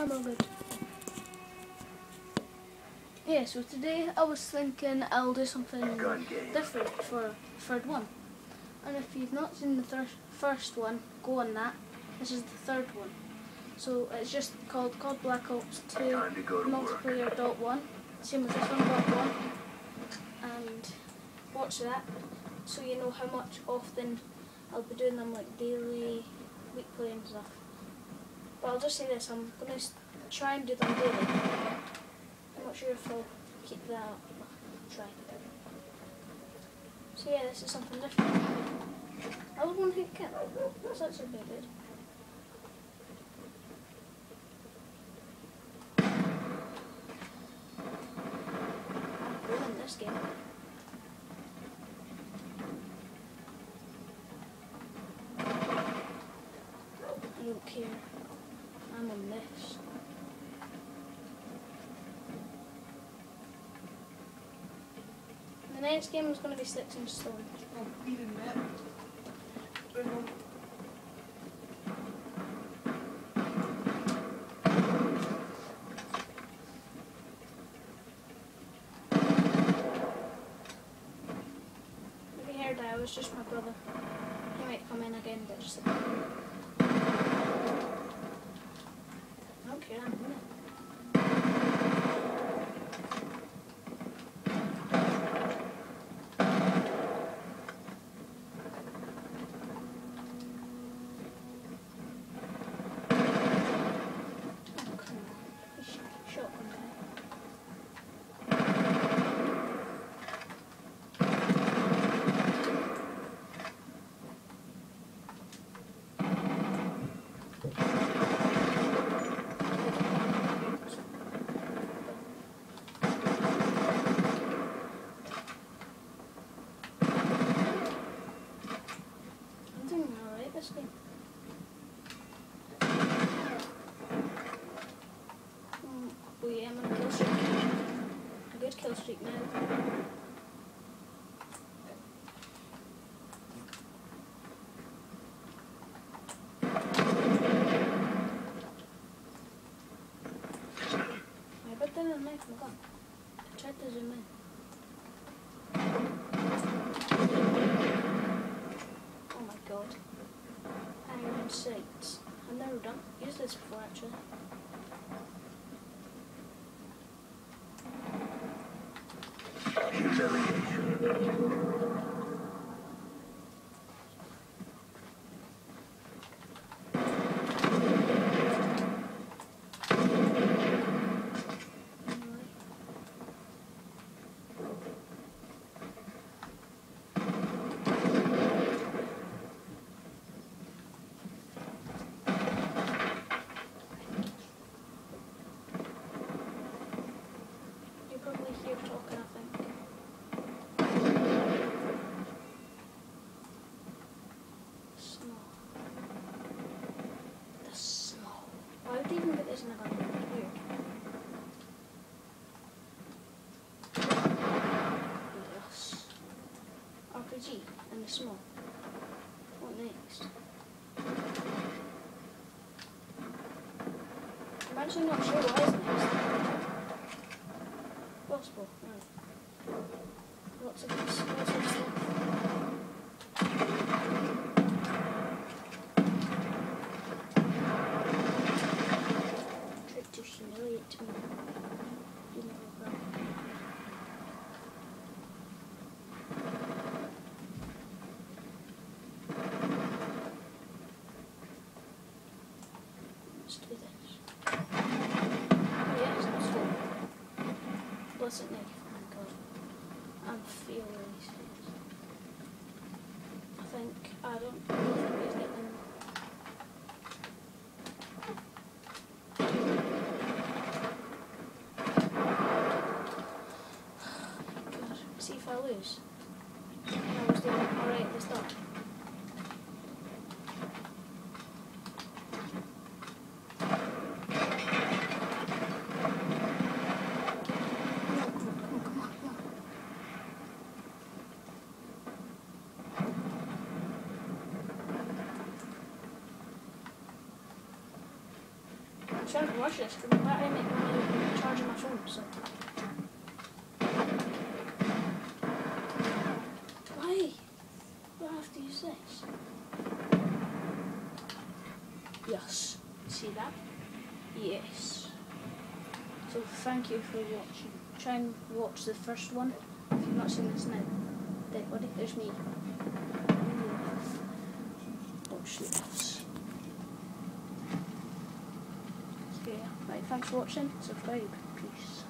I'm all good. Yeah, so today I was thinking I'll do something different for third one. And if you've not seen the first one, go on that. This is the third one. So it's just called COD Black Ops 2 Multiplayer .1. Same as this one, .1. And watch that so you know how much often I'll be doing them, like daily, weekly and stuff. But I'll just say this, I'm going to try and do them daily. I'm not sure if I'll keep that up, but I'll try. So yeah, this is something different. I was one hit kill, so that's a bit good. I'm winning this game. I don't care. I'm on this. The next game is going to be Sticks and Stones. Oh, even that. If you heard that, it was just my brother. He might come in again, but just okay, I'm winning. This game. Oh yeah, I'm on a kill streak. A good kill streak now. I bet that is a knife in the gun. I tried to zoom in. Oh my god. Iron sights. I've never used this before actually. You're talking, I think. Small. The small. Why would they even get this in a gun? Weird. Yes. RPG and the small. What next? I'm actually not sure what is next. Possible, right. Lots of stuff. Tried to humiliate me. You never will. Let's do this. Yes, let's go. Blessed knife. I'm feeling these things. I think I don't think he's getting. God, see if I lose. I was doing alright at the start. trying to watch this because I'm about to make money charging my phone, so. Why do I have to use this? Yes. See that? Yes. So thank you for watching. Try and watch the first one if you've not seen this now. There, buddy, there's me. Watch this. Yeah, right, thanks for watching. Subscribe. Peace.